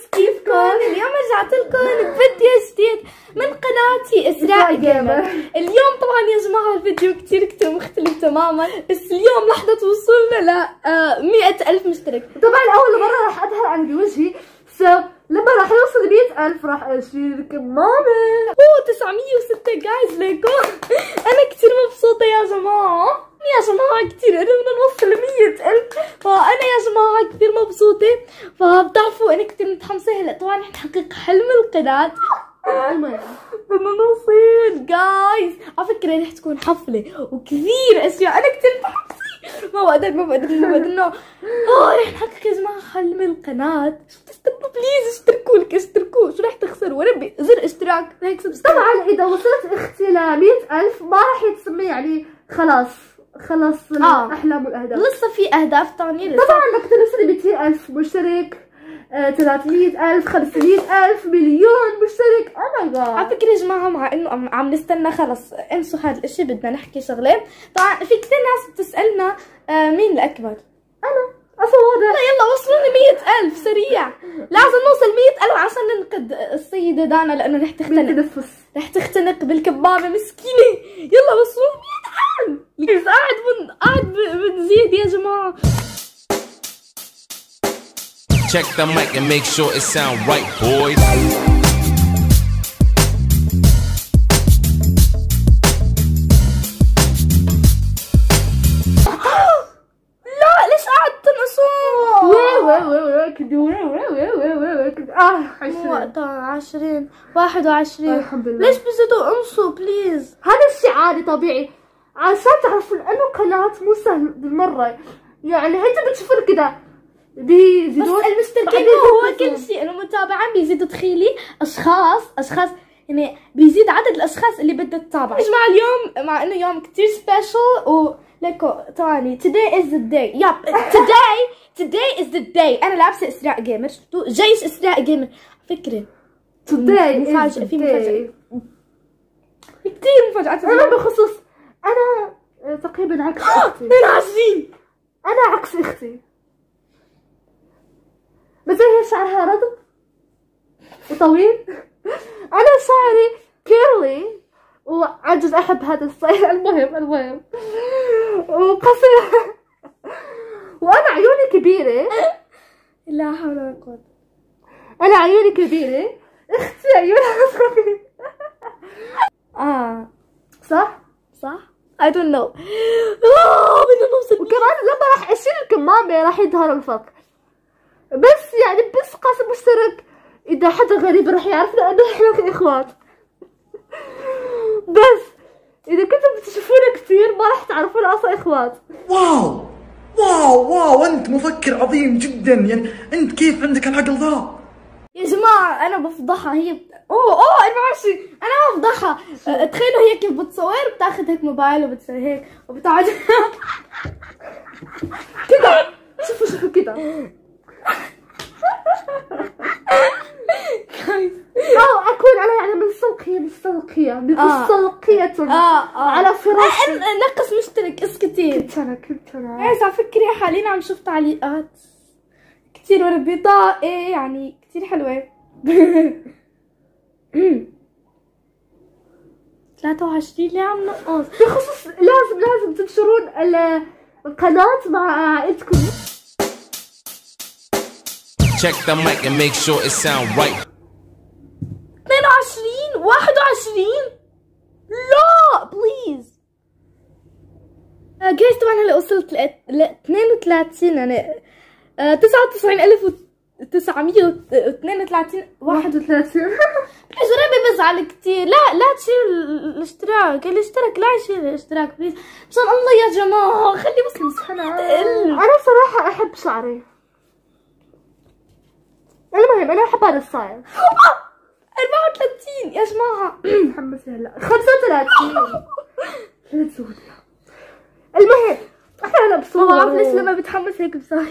كيفكم؟ اليوم رجعت لكم بفيديو جديد من قناتي إسراء جيمر. اليوم طبعا يا جماعة الفيديو كتير مختلف تماما، بس اليوم لحظة وصولنا ل 100,000 مشترك. طبعا أول مرة راح أظهر عن بوجهي، لما راح يوصل 100,000 راح أشيلك ماما. 906 جايز ليكم. أنا كتير مبسوطة يا جماعة. كتير قربنا نوصل 100,000، فأنا يا جماعة كتير مبسوطة. فبتعرفوا أنا كتير متحمسة. هلا طبعا رح نحقق حلم القناة. بدنا نوصل جايز. على فكرة رح تكون حفلة وكثير أشياء، أنا كتير متحمسة. ما بقدر رح نحقق يا جماعة حلم القناة. شو بتستنوا؟ بليز اشتركوا. شو رح تخسروا؟ وربي زر اشتراك هيك سبسكرايب. طبعا إذا وصلت أختي ل 100,000 ما راح يتسمى يعني خلاص الأحلام والأهداف. لسه في أهداف تانية. طبعا بدك توصلي 200,000 مشترك، 300,000، 500,000، مليون مشترك. او ماي جاد. على فكرة يا جماعة مع انه عم نستنى، خلص انسوا هذا الاشي، بدنا نحكي شغلة. طبعا في كثير ناس بتسألنا مين الأكبر؟ أنا أصور. لا يلا وصلوني 100,000 سريع. لازم نوصل 100,000 عشان ننقذ السيدة دانا، لأنه رح تختنق بالكبابة مسكينة. يلا وصلوني 100,000. قاعد بنزيد يا جماعة. Check the mic and make sure it sound right, boys. لا ليش قاعد تنقصون؟ 20 21. الحمد لله. ليش بزيدوا انصوا بليز؟ هذا الشيء عادي طبيعي، عشان تعرفون انه قناة مو سهل بالمرة. يعني انتوا بتشوفون كذا بيزيدون، بس المشتركين هو كل شيء. انه متابعين بيزيدوا. تخيلي اشخاص يعني بيزيد عدد الاشخاص اللي بدها تتابع. يا جماعه اليوم مع انه يوم كتير سبيشل وليكو ثاني today is the day. today is the day. انا لابسه إسراء جيمر. جيش إسراء جيمر. فكرة today في مفاجأة كتير مفاجآت. انا بخصوص انا تقريبا عكس اختي. 22. انا عكس اختي، بس هي شعرها رطب وطويل. انا شعري كيرلي وعجز. احب هذا الستايل. المهم وقصير. وانا عيوني كبيرة. لا حول ولا قوة. انا عيوني كبيرة، اختي عيونها صغيرة. صح I don't know. بدنا نوصل. وكمان لما راح اشيل الكمامة راح يظهر الفرق. بس يعني بس قاسم مشترك، اذا حدا غريب راح يعرف لانه احنا اخوات. بس اذا كنتم بتشوفونا كثير ما راح تعرفونا اصلا اخوات. واو انت مفكر عظيم جدا. يعني انت كيف عندك العقل ذا؟ يا جماعة أنا بفضحها. هي 24. أنا بفضحها. تخيلوا هي كيف بتصور. بتاخذ هيك موبايل وبتسوي هيك وبتقعد كذا. شوفوا كذا. أو أكون أنا يعني مستلقية على فراشي. نقص مشترك. اسكتي. كنت أنا عايز على فكرة حاليا عم شوف تعليقات كتير وربي طاقة يعني كتير حلوة. 23 ليه عم نقص؟ بخصوص لازم تنشرون القناة مع عائلتكم. Check the mic and make sure it sound right. 22 21. لا بليز جايز. طبعا هلا وصلت ل 32. يعني 99,932. 31. بليز وربي بزعل كتير. لا تشيل الاشتراك. اللي اشترك لا يشيل الاشتراك بليز. مشان الله يا جماعة خلي بس مسحنا. أنا صراحة أحب شعري. المهم أنا أحب هذا الستايل. 34 يا جماعة. محمسة هلا 35. المهم احنا هلا بصور. ما بعرف ليش لما بتحمس هيك بصير.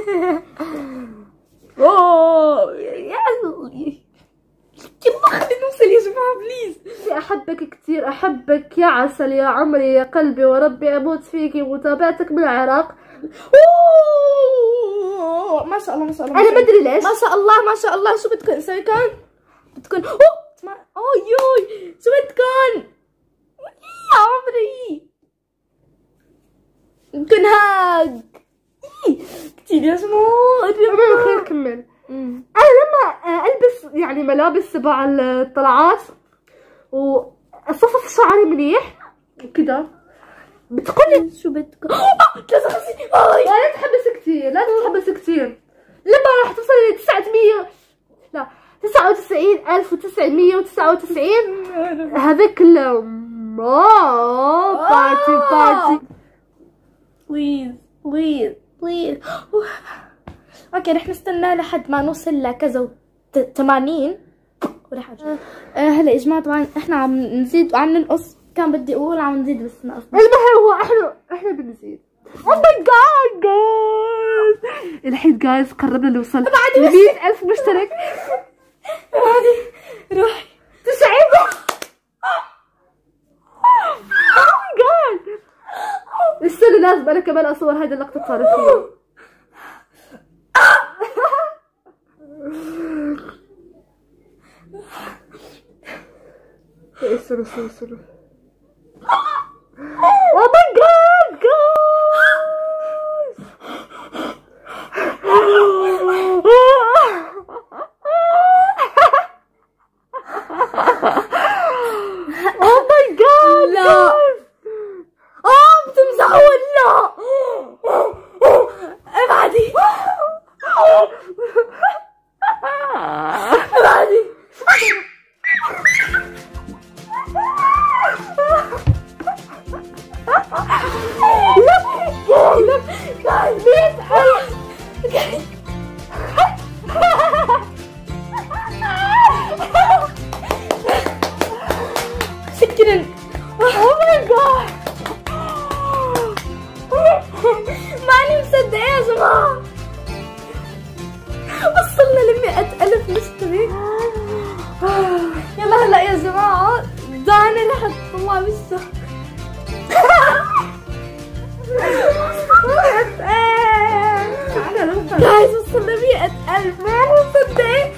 يلا خلينا نوصل يا جماعة بليز. أحبك كثير. أحبك يا عسل يا عمري يا قلبي، وربي أموت فيكي. متابعتك من العراق. الله ما شاء الله ما شاء الله. انا ما ادري ليش. ما شاء الله ما شاء الله. شو بدكم نسوي كان؟ بدكم يوي شو بدكم؟ يا عمري بدكم هاج كثير يا جماعة. خلينا نكمل. انا لما البس يعني ملابس تبع الطلعات واصفف شعري منيح وكذا بتقولي شو بدكم؟ لا تتحبس كثير، لا تتحبس كثير. لما راح توصل ل 900 لا 99,999 هذاك كلهم بارتي بليز اوكي رح نستنى لحد ما نوصل لكذا 80 ورح ارجع. هلا يا جماعه طبعا احنا عم نزيد وعم ننقص. كان بدي اقول عم نزيد بس نقص. المهم هو احنا بنزيد. او ماي جاد جايز الحين جايز قربنا نوصل ل 100,000 مشترك. بعدي روحي 90. او جاد استنى لازم انا كمان اصور هذه اللقطه التاريخيه. استنى Oh my god guys. Oh my god لا بتمزحوا ولا؟ ابعدي شكرا. Oh my god ماني مصدقة يا جماعة وصلنا ل 100,000 مشترك. يلا هلا يا جماعة دانا رح تطلع بالشهر. جايز وصلنا 100,000 ماني مصدقة.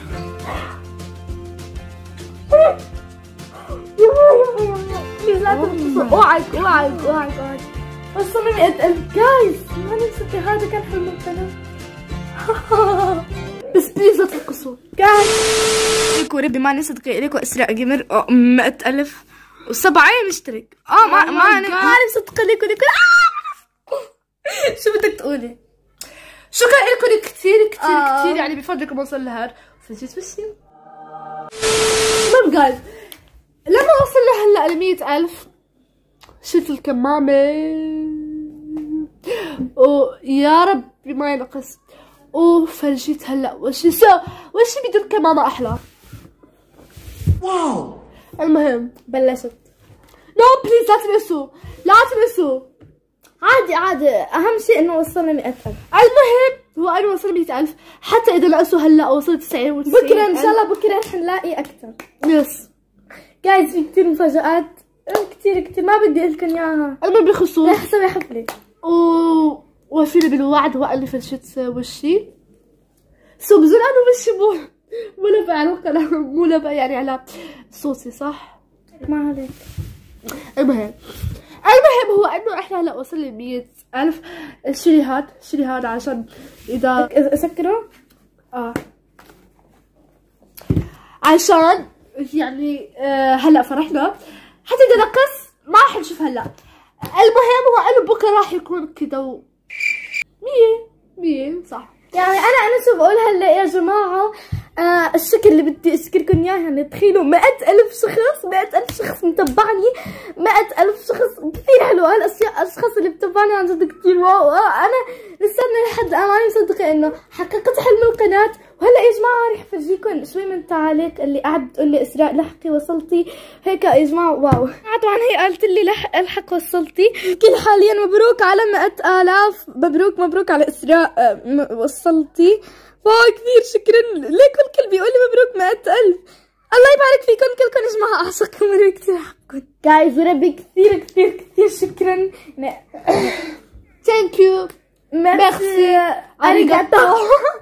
بليز لا تنقصوا. اوعك وصلنا 100,000 جايز. ماني مصدقة هذا كان حلم القناة. بس بليز لا تنقصوا جايز. ليكو ربي ماني مصدقة ليكو اسراء جيمر 100,000 و7 مشترك. ماني مصدقة ليكو شو بدك تقولي؟ شكرا لكم كثير يعني بفضلكم وصل لهذا فجيت وشي. المهم جايز لما وصلنا هلا ل 100,000 شلت الكمامة ويا ربي ما ينقص وفرجيت هلا وشي بدون كمامة احلى. واو المهم بلشت. نو بليز لا تنسوا عادي اهم شيء انه وصلنا 100,000. المهم هو انا وصلت 100,000 حتى اذا نقصوا هلا وصلت 99 بكره ان شاء الله بكره رح نلاقي اكثر. يس جايز في كثير مفاجآت كثير ما بدي اقول لكم اياها. المهم بخصوص رح اسوي حفله وفينا بالوعد هو اني فرشت وشي بظن انا وشي مو لبق على القناة مو لبق يعني على صوتي صح؟ ما عليك. المهم هو انه احنا هلا وصلنا 100,000. شيلي هاد عشان اذا اسكره عشان يعني هلا فرحنا حتى اذا نقص ما راح نشوف هلا. المهم هو انه بكره راح يكون كذا 100 صح. يعني انا شو بقول هلا يا جماعه. الشكل اللي بدي اشكركم اياه يعني تخيلوا 100,000 شخص 100,000 شخص متبعني 100,000 شخص كثير حلو. هالاشخاص اللي بتبعني عن جد كثير واو. انا لساتني لحد الان ماني مصدقه انه حققت حلم القناه. وهلا يا جماعه رح افرجيكم شوي من التعاليق اللي قاعد تقول لي اسراء لحقي وصلتي هيك يا جماعه. واو طبعا هي قالت لي الحق وصلتي. كل حاليا مبروك على 100,000. مبروك على اسراء وصلتي. واو كثير شكرا لكم. الكل بيقول لي مبروك 100,000. الله يبارك فيكم كلكم يا جماعه. اعشقكم وربي كثير احبكم جايز وربي كثير شكرا. ثانك يو ميرسي اريغاتو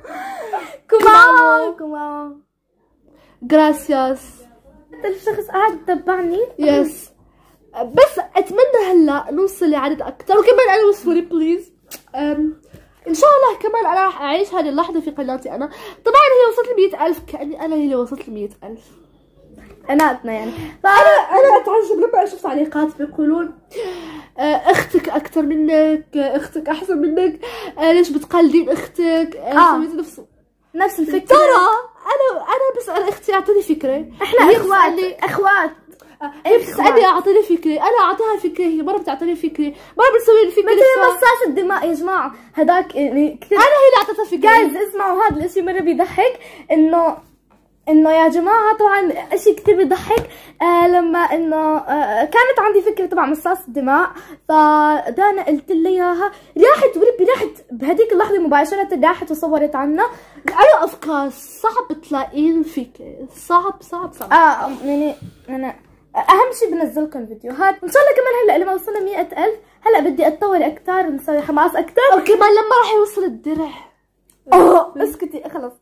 كوماو جراسياس. الشخص قاعد يتبعني. يس بس اتمنى هلا نوصل لعدد اكثر، وكمان انا وصلي بليز. ان شاء الله كمان انا راح اعيش هذه اللحظه في قناتي انا. طبعا هي وصلت ل 100,000 كاني انا هي اللي وصلت ل 100,000. قناتنا يعني. انا اتعجب لما اشوف تعليقات بيقولون اختك اكثر منك، اختك احسن منك، ليش بتقلدين اختك؟ سويتي نفس الفكره. ترى انا بسال اختي اعطيني فكره. احنا اخوات هي بتسالني اعطيني فكره، انا اعطيها فكره، هي مره بتعطيني فكره، مره بتسوي لي فكره. مثل مصاص الدماء يا جماعه، هداك يعني كثير. انا هي اللي اعطيتها فكره. جايز اسمعوا هذا الاشي مره بيضحك، انه يا جماعه طبعا اشي كثير بيضحك. لما انه كانت عندي فكره تبع مصاص الدماء، فدانا قلت لي اياها، راحت وربي راحت بهديك اللحظه مباشره، راحت وصورت عنا. انا افكار صعب تلاقين فكره، صعب. يعني انا اهم شيء بنزل لكم فيديوهات ان شاء الله. كمان هلا لما وصلنا 100,000 هلا بدي اتطور اكثر ونسوي حماس اكثر، وكمان لما راح يوصل الدرع. اسكتي خلص.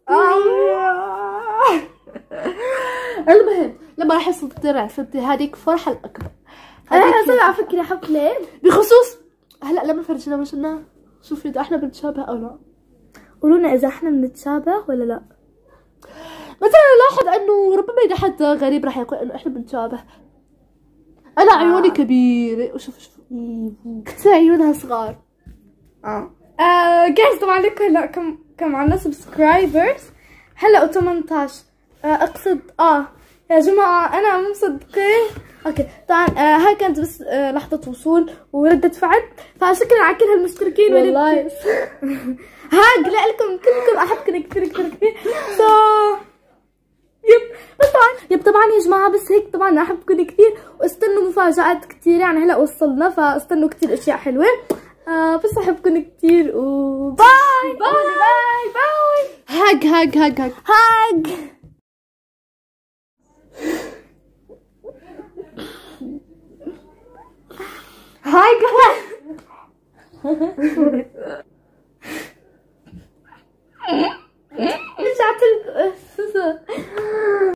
المهم لما راح يوصل الدرع فهمتي، هذيك فرحه الاكبر. انا هسوي على فكره حفله بخصوص هلا لما فرجنا وجهنا، شوفي اذا احنا بنتشابه او لا. قولوا لنا اذا احنا بنتشابه ولا لا. مثلا لاحظ انه ربما اذا حد غريب راح يقول انه احنا بنتشابه. انا عيوني كبيره وشوف كثير عيونها صغار. جايز طبعا لكم هلا كم عنا سبسكرايبرز هلا 18. اقصد يا جماعه انا مو مصدقه. اوكي طبعا هاي كانت بس لحظه وصول وردة فعل، فشكرا على كل هالمشتركين والله. هاي لكم كلكم احبكم كثير كثير كثير. يب طبعا يا جماعه بس هيك طبعا احبكم كثير، واستنوا مفاجآت كثير يعني هلا وصلنا، فاستنوا كثير اشياء حلوه. بس احبكم كثير وباي باي باي. هاج رجعت